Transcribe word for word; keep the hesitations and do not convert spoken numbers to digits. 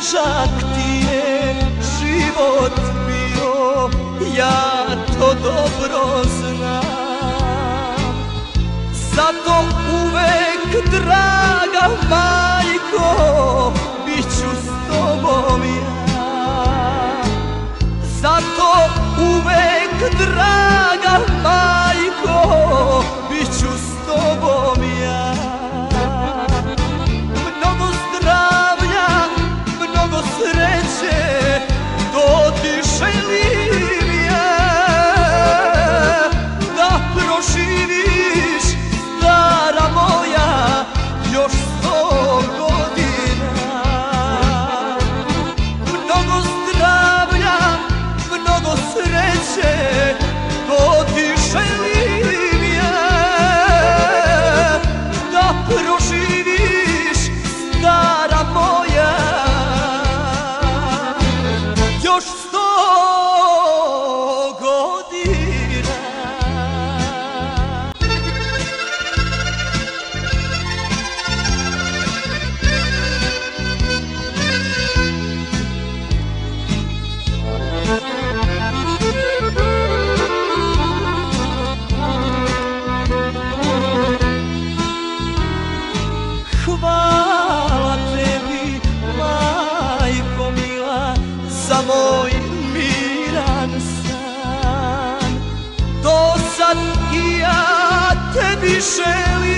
težak ti je život bio, ja to dobro znam. Zato uvek, draga majko, bit ću s tobom ja. Zato uvek, draga majko, bit ću s tobom ja. Mnogo zdravlja, mnogo sreće, to ti želim ja. Da proživiš, stara moja, još sto godina. Mnogo zdravlja, mnogo sreće, to ti želim ja. Da proživiš, stara moja, još sto godina. Hvala tebi, majko mila, za moj miran san. To sad i ja tebi želim.